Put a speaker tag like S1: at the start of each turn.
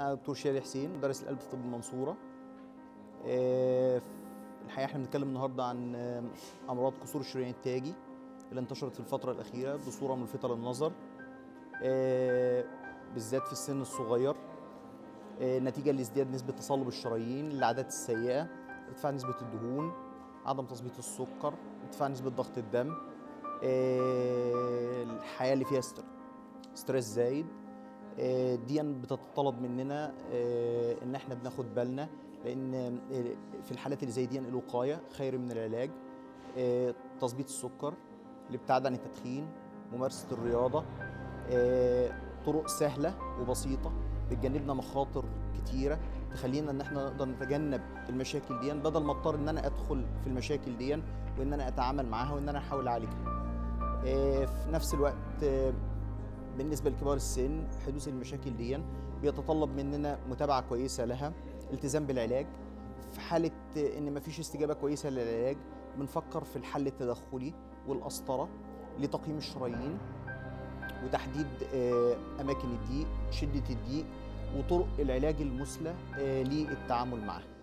S1: أنا دكتور شادي حسين، مدرس القلب في طب المنصورة. الحقيقة احنا بنتكلم النهارده عن أمراض قصور الشريان التاجي اللي انتشرت في الفترة الأخيرة بصورة ملفتة للنظر، بالذات في السن الصغير، نتيجة لازدياد نسبة تصلب الشرايين، العادات السيئة، ارتفاع نسبة الدهون، عدم تظبيط السكر، ارتفاع نسبة ضغط الدم، الحياة اللي فيها ستريس زايد. دي بتتطلب مننا ان احنا بناخد بالنا، لان في الحالات اللي زي دي الوقايه خير من العلاج. تظبيط السكر، الابتعاد عن التدخين، ممارسه الرياضه، طرق سهله وبسيطه بتجنبنا مخاطر كتيره تخلينا ان احنا نقدر نتجنب المشاكل دي، بدل ما اضطر ان انا ادخل في المشاكل دي وان انا اتعامل معاها وان انا احاول اعالجها. في نفس الوقت بالنسبه لكبار السن حدوث المشاكل دي بيتطلب مننا متابعه كويسه لها، التزام بالعلاج. في حاله ان مفيش استجابه كويسه للعلاج بنفكر في الحل التدخلي والقسطره لتقييم الشرايين وتحديد اماكن الضيق، شده الضيق، وطرق العلاج المثلى للتعامل معها.